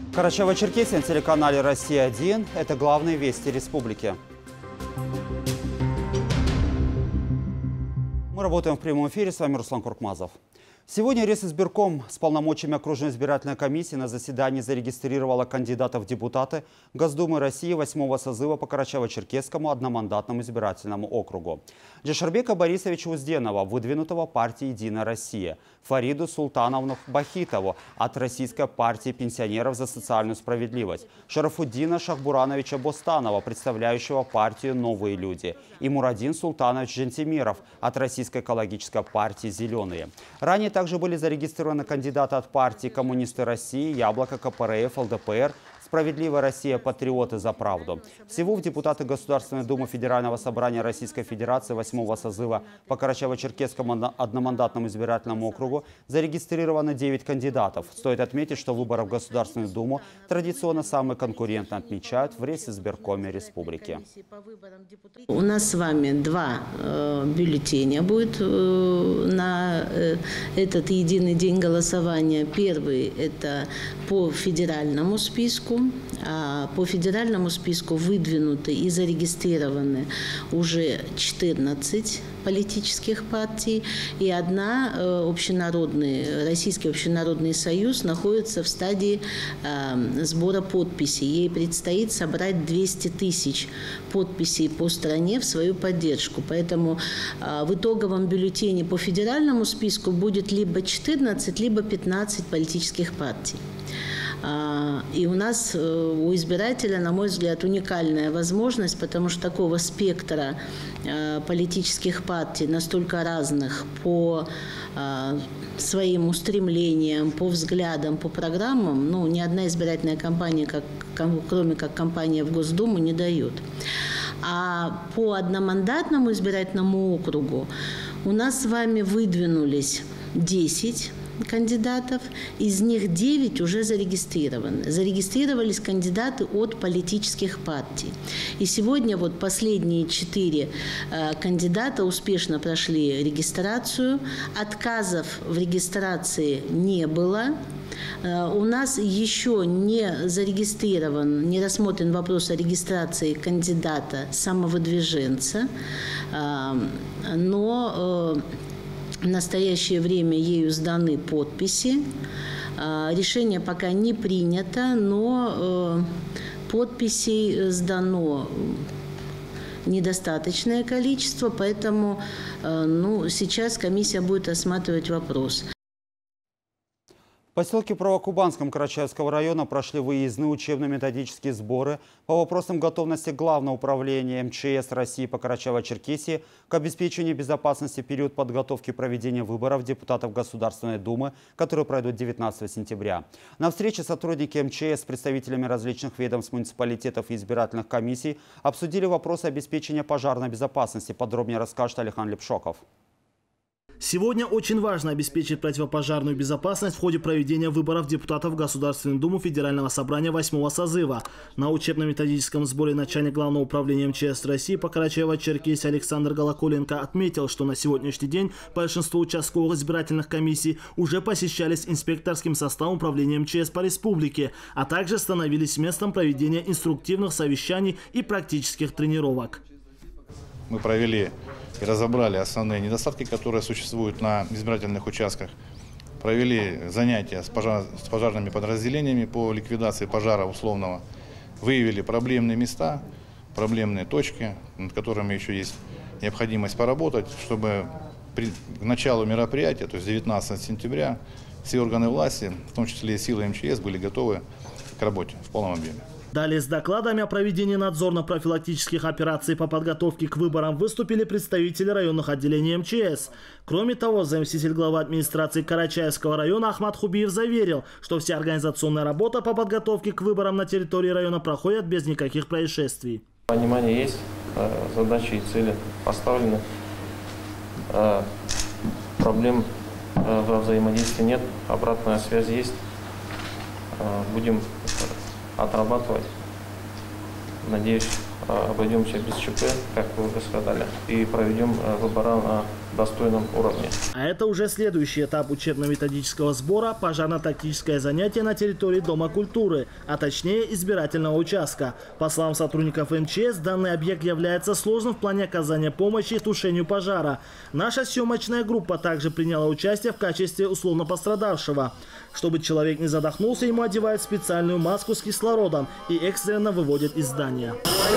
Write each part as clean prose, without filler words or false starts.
Карачаево-Черкесия на телеканале «Россия-1». Это главные вести республики. Мы работаем в прямом эфире. С вами Руслан Куркмазов. Сегодня Ресизбирком с полномочиями окружной избирательной комиссии на заседании зарегистрировала кандидатов в депутаты Госдумы России 8-го созыва по Карачаево-Черкесскому одномандатному избирательному округу. Джашарбека Борисовича Узденова, выдвинутого партией «Единая Россия», Фариду Султановну Бахитову от Российской партии пенсионеров за социальную справедливость, Шарафуддина Шахбурановича Бостанова, представляющего партию «Новые люди», и Мурадин Султанович Жентимиров от Российской экологической партии «Зеленые». Ранее также были зарегистрированы кандидаты от партии «Коммунисты России», «Яблоко», КПРФ, ЛДПР, «Справедливая Россия», «Патриоты за правду». Всего в депутаты Государственной Думы Федерального собрания Российской Федерации 8-го созыва по Карачаево-Черкесскому одномандатному избирательному округу зарегистрировано 9 кандидатов. Стоит отметить, что выборы в Государственную Думу традиционно самые конкурентные отмечают в Ресизбиркоме республики. У нас с вами 2 бюллетеня будет на этот единый день голосования. Первый – это по федеральному списку. По федеральному списку выдвинуты и зарегистрированы уже 14 политических партий, и одна Российский общенародный союз находится в стадии сбора подписей. Ей предстоит собрать 200 тысяч подписей по стране в свою поддержку. Поэтому в итоговом бюллетене по федеральному списку будет либо 14, либо 15 политических партий. И у нас, у избирателя, на мой взгляд, уникальная возможность, потому что такого спектра политических партий, настолько разных по своим устремлениям, по взглядам, по программам, ни одна избирательная кампания, кроме как кампания в Госдуму, не дает. А по одномандатному избирательному округу у нас с вами выдвинулись 10 кандидатов, из них 9 уже зарегистрированы. Зарегистрировались кандидаты от политических партий. И сегодня вот последние 4 кандидата успешно прошли регистрацию. Отказов в регистрации не было. У нас еще не зарегистрирован, не рассмотрен вопрос о регистрации кандидата-самовыдвиженца, но в настоящее время ею сданы подписи. Решение пока не принято, но подписей сдано недостаточное количество, поэтому сейчас комиссия будет рассматривать вопрос. В поселке Правокубанском Карачаевского района прошли выездные учебно-методические сборы по вопросам готовности Главного управления МЧС России по Карачаево-Черкесии к обеспечению безопасности в период подготовки проведения выборов депутатов Государственной Думы, которые пройдут 19 сентября. На встрече сотрудники МЧС с представителями различных ведомств, муниципалитетов и избирательных комиссий обсудили вопросы обеспечения пожарной безопасности. Подробнее расскажет Алихан Лепшоков. Сегодня очень важно обеспечить противопожарную безопасность в ходе проведения выборов депутатов Государственной Думы Федерального собрания 8-го созыва. На учебно-методическом сборе начальник Главного управления МЧС России по Карачаево-Черкесии Александр Голоколенко отметил, что на сегодняшний день большинство участковых избирательных комиссий уже посещались инспекторским составом управления МЧС по республике, а также становились местом проведения инструктивных совещаний и практических тренировок. Мы провели и разобрали основные недостатки, которые существуют на избирательных участках. Провели занятия с пожарными подразделениями по ликвидации пожара условного. Выявили проблемные места, проблемные точки, над которыми еще есть необходимость поработать, чтобы к началу мероприятия, то есть 19 сентября, все органы власти, в том числе и силы МЧС, были готовы к работе в полном объеме. Далее с докладами о проведении надзорно-профилактических операций по подготовке к выборам выступили представители районных отделений МЧС. Кроме того, заместитель главы администрации Карачаевского района Ахмат Хубиев заверил, что вся организационная работа по подготовке к выборам на территории района проходит без никаких происшествий. Понимание есть, задачи и цели поставлены, проблем во взаимодействии нет, обратная связь есть. Будем отрабатывать. Надеюсь, обойдемся без ЧП, как вы уже сказали, и проведем выборы на достойном уровне. А это уже следующий этап учебно-методического сбора – пожарно-тактическое занятие на территории Дома культуры, а точнее избирательного участка. По словам сотрудников МЧС, данный объект является сложным в плане оказания помощи и тушению пожара. Наша съемочная группа также приняла участие в качестве условно пострадавшего. Чтобы человек не задохнулся, ему одевают специальную маску с кислородом и экстренно выводят из здания.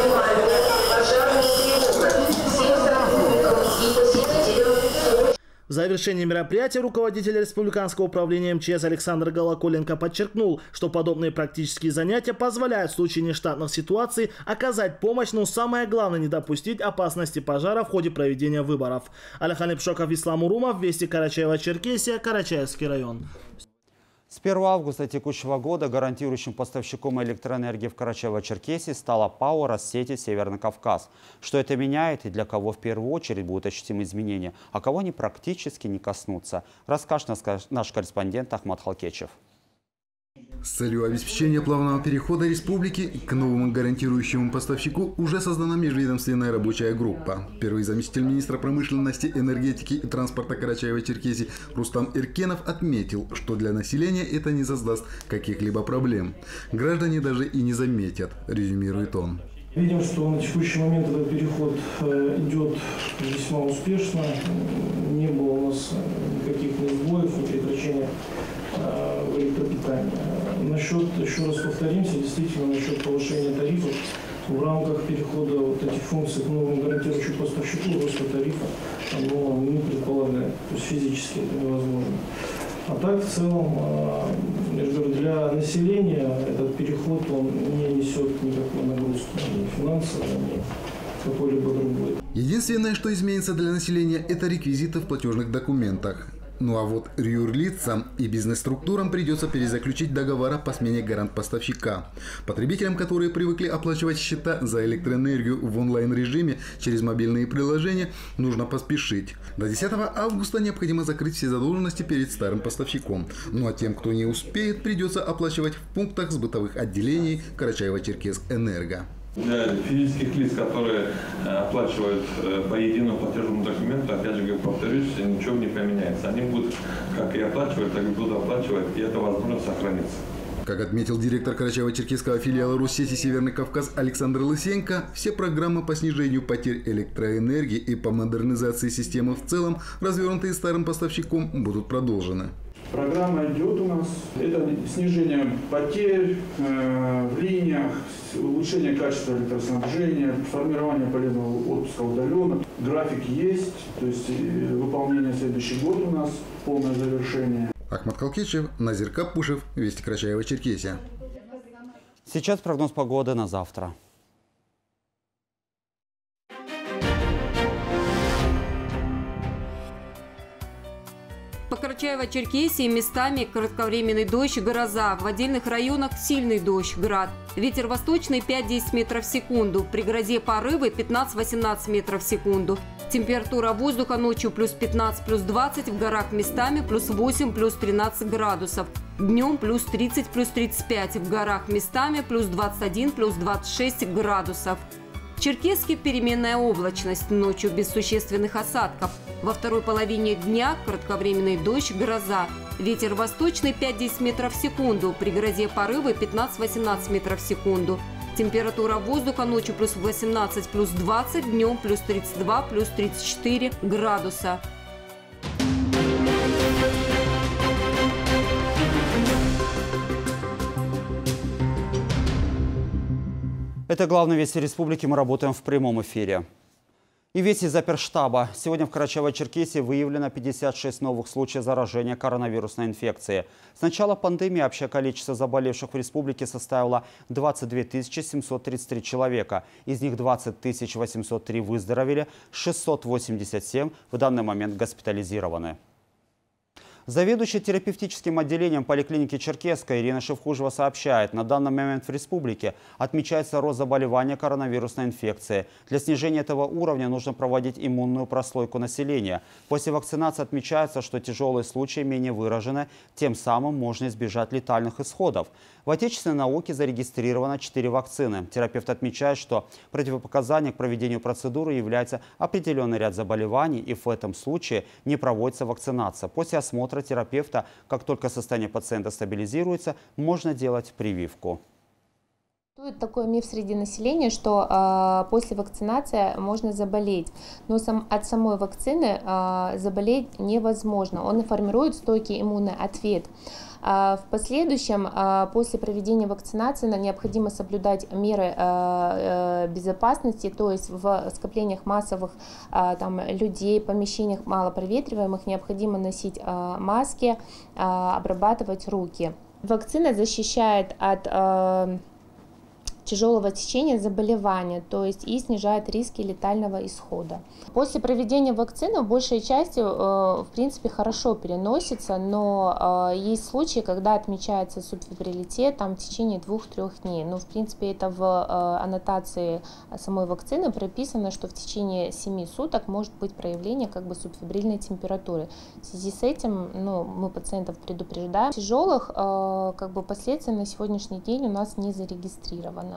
В завершении мероприятия руководитель Республиканского управления МЧС Александр Голоколенко подчеркнул, что подобные практические занятия позволяют в случае нештатных ситуаций оказать помощь, но самое главное не допустить опасности пожара в ходе проведения выборов. Алихан Лепшоков, Ислам Урумов, Вести, Карачаево-Черкесия, Карачаевский район. С 1 августа текущего года гарантирующим поставщиком электроэнергии в Карачаево-Черкесии стала ПАО «Россети Северный Кавказ». Что это меняет и для кого в первую очередь будут ощутимы изменения, а кого они практически не коснутся, расскажет наш корреспондент Ахмат Халкечев. С целью обеспечения плавного перехода республики к новому гарантирующему поставщику уже создана межведомственная рабочая группа. Первый заместитель министра промышленности, энергетики и транспорта Карачаево-Черкесии Рустам Иркенов отметил, что для населения это не создаст каких-либо проблем. Граждане даже и не заметят, резюмирует он. Видим, что на текущий момент этот переход идет весьма успешно. Не было у нас никаких сбоев, ни прекращения в электропитании. Насчет, еще раз повторимся, действительно, насчет повышения тарифов в рамках перехода вот этих функций к новому гарантирующему поставщику роста тарифа оно не предполагает, то есть физически это невозможно. А так, в целом, я же говорю, для населения этот переход он не несет никакой нагрузки, ни финансовой, ни какой-либо другой. Единственное, что изменится для населения, это реквизиты в платежных документах. Ну а вот юрлицам и бизнес-структурам придется перезаключить договора по смене гарант-поставщика. Потребителям, которые привыкли оплачивать счета за электроэнергию в онлайн-режиме через мобильные приложения, нужно поспешить. До 10 августа необходимо закрыть все задолженности перед старым поставщиком. Ну а тем, кто не успеет, придется оплачивать в пунктах сбытовых отделений Карачаево-Черкесск-Энерго. Для физических лиц, которые оплачивают по единому платежному документу, опять же, повторюсь, ничего не поменяется. Они будут, как и оплачивать, так и будут оплачивать, и эта возможность сохранится. Как отметил директор Карачаево-Черкесского филиала Россети Северный Кавказ Александр Лысенко, все программы по снижению потерь электроэнергии и по модернизации системы в целом, развернутые старым поставщиком, будут продолжены. Программа идет у нас. Это снижение потерь в линиях, улучшение качества электроснабжения, формирование полезного отпуска удаленно. График есть, то есть выполнение следующий год у нас, полное завершение. Ахмат Халкечев, Назир Капушев, Вести, Карачаево-Черкесия. Сейчас прогноз погоды на завтра. По Карачаево-Черкесии местами кратковременный дождь, гроза. В отдельных районах сильный дождь, град. Ветер восточный 5-10 метров в секунду. При грозе порывы 15-18 метров в секунду. Температура воздуха ночью плюс 15, плюс 20. В горах местами плюс 8, плюс 13 градусов. Днем плюс 30, плюс 35. В горах местами плюс 21, плюс 26 градусов. В Черкесске переменная облачность, ночью без существенных осадков. Во второй половине дня кратковременный дождь, гроза. Ветер восточный 5-10 метров в секунду. При грозе порывы 15-18 метров в секунду. Температура воздуха ночью плюс 18, плюс 20, днем плюс 32, плюс 34 градуса. Это главные вести республики. Мы работаем в прямом эфире. И вести из оперштаба. Сегодня в Карачаево-Черкесии выявлено 56 новых случаев заражения коронавирусной инфекцией. С начала пандемии общее количество заболевших в республике составило 22 733 человека. Из них 20 803 выздоровели, 687 в данный момент госпитализированы. Заведующая терапевтическим отделением поликлиники Черкесской Ирина Шевхужева сообщает, на данный момент в республике отмечается рост заболевания коронавирусной инфекцией. Для снижения этого уровня нужно проводить иммунную прослойку населения. После вакцинации отмечается, что тяжелые случаи менее выражены, тем самым можно избежать летальных исходов. В отечественной науке зарегистрировано 4 вакцины. Терапевт отмечает, что противопоказанием к проведению процедуры является определенный ряд заболеваний, и в этом случае не проводится вакцинация. После осмотра терапевта, как только состояние пациента стабилизируется, можно делать прививку. Существует такой миф среди населения, что после вакцинации можно заболеть, но от самой вакцины заболеть невозможно. Он формирует стойкий иммунный ответ. В последующем, после проведения вакцинации, необходимо соблюдать меры безопасности, то есть в скоплениях массовых людей, помещениях малопроветриваемых необходимо носить маски, обрабатывать руки. Вакцина защищает от тяжелого течения заболевания, то есть и снижает риски летального исхода. После проведения вакцины большей частью, в принципе, хорошо переносится, но есть случаи, когда отмечается субфебрилитет в течение 2-3 дней. Но, в принципе, это в аннотации самой вакцины прописано, что в течение 7 суток может быть проявление субфебрильной температуры. В связи с этим мы пациентов предупреждаем. Тяжелых последствий на сегодняшний день у нас не зарегистрировано.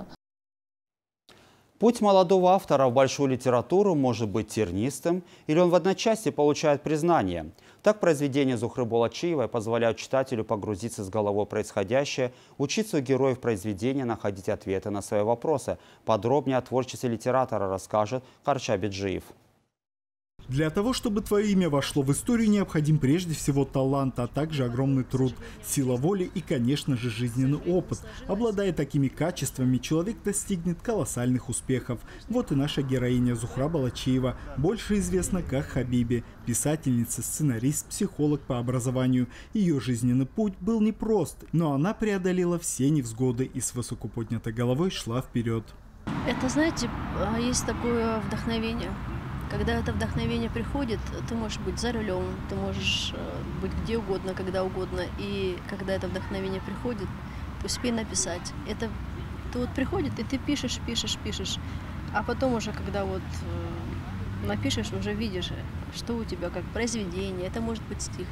Путь молодого автора в большую литературу может быть тернистым, или он в одночасье получает признание. Так произведения Зухры Болатчиевой позволяют читателю погрузиться с головой в происходящее, учиться у героев произведения находить ответы на свои вопросы. Подробнее о творчестве литератора расскажет Карча Биджиев. Для того, чтобы твое имя вошло в историю, необходим прежде всего талант, а также огромный труд, сила воли и, конечно же, жизненный опыт. Обладая такими качествами, человек достигнет колоссальных успехов. Вот и наша героиня Зухра Болатчиева, больше известна как Хабиби, писательница, сценарист, психолог по образованию. Ее жизненный путь был непрост, но она преодолела все невзгоды и с высоко поднятой головой шла вперед. Это, знаете, есть такое вдохновение. Когда это вдохновение приходит, ты можешь быть за рулем, ты можешь быть где угодно, когда угодно. И когда это вдохновение приходит, успей написать. Это приходит, и ты пишешь. А потом уже, когда напишешь, уже видишь, что у тебя как произведение. Это может быть стих.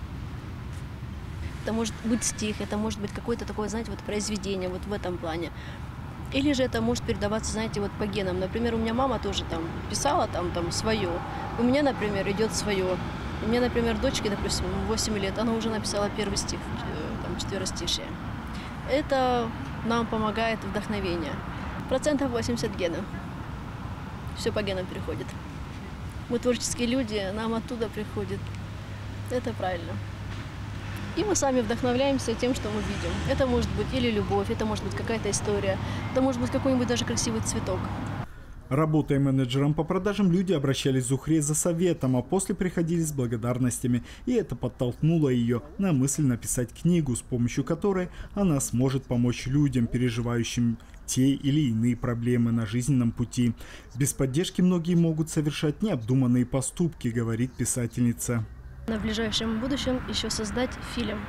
Это может быть стих, это может быть какое-то такое, знаете, произведение в этом плане. Или же это может передаваться, знаете, по генам. Например, у меня мама тоже писала свое. У меня, например, идет свое. У меня, например, дочке, допустим, 8 лет, она уже написала первый стих, четверостишие. Это нам помогает вдохновение. 80% гена. Все по генам переходит. Мы творческие люди, нам оттуда приходит. Это правильно. И мы сами вдохновляемся тем, что мы видим. Это может быть или любовь, это может быть какая-то история, это может быть какой-нибудь даже красивый цветок. Работая менеджером по продажам, люди обращались к Зухре за советом, а после приходили с благодарностями. И это подтолкнуло ее на мысль написать книгу, с помощью которой она сможет помочь людям, переживающим те или иные проблемы на жизненном пути. Без поддержки многие могут совершать необдуманные поступки, говорит писательница. В ближайшем будущем еще создать фильм.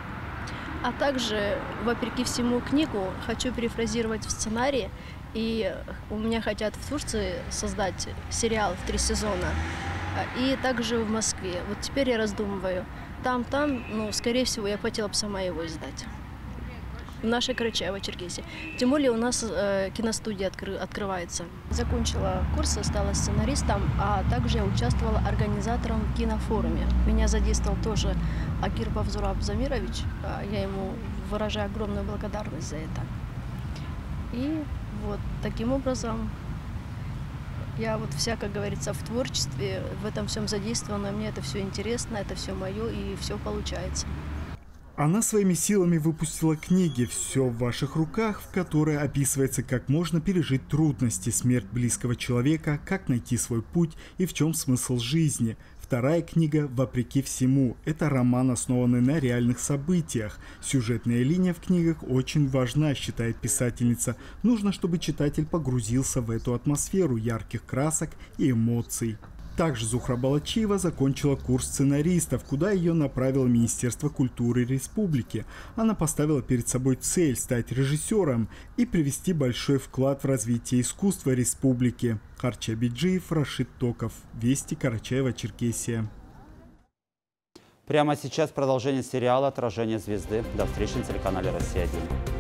А также, вопреки всему, книгу хочу перефразировать в сценарии. И у меня хотят в Турции создать сериал в 3 сезона. И также в Москве. Вот теперь я раздумываю. Там, скорее всего, я хотела бы сама его издать. В нашей Карачаево-Черкесии. Тем более у нас киностудия открывается. Закончила курсы, стала сценаристом, а также я участвовала организатором в кинофоруме. Меня задействовал тоже Акир Бавзураб Замирович. Я ему выражаю огромную благодарность за это. И таким образом я вся, как говорится, в творчестве, в этом всем задействована. Мне это все интересно, это все мое, и все получается. Она своими силами выпустила книги «Все в ваших руках», в которой описывается, как можно пережить трудности, смерть близкого человека, как найти свой путь и в чем смысл жизни. Вторая книга «Вопреки всему» – это роман, основанный на реальных событиях. Сюжетная линия в книгах очень важна, считает писательница. Нужно, чтобы читатель погрузился в эту атмосферу ярких красок и эмоций. Также Зухра Балачиева закончила курс сценаристов, куда ее направило Министерство культуры Республики. Она поставила перед собой цель стать режиссером и привнести большой вклад в развитие искусства республики. Харчи Абиджиев, Рашид Токов. Вести, Карачаево-Черкесия. Прямо сейчас продолжение сериала «Отражение звезды». До встречи на телеканале «Россия-1».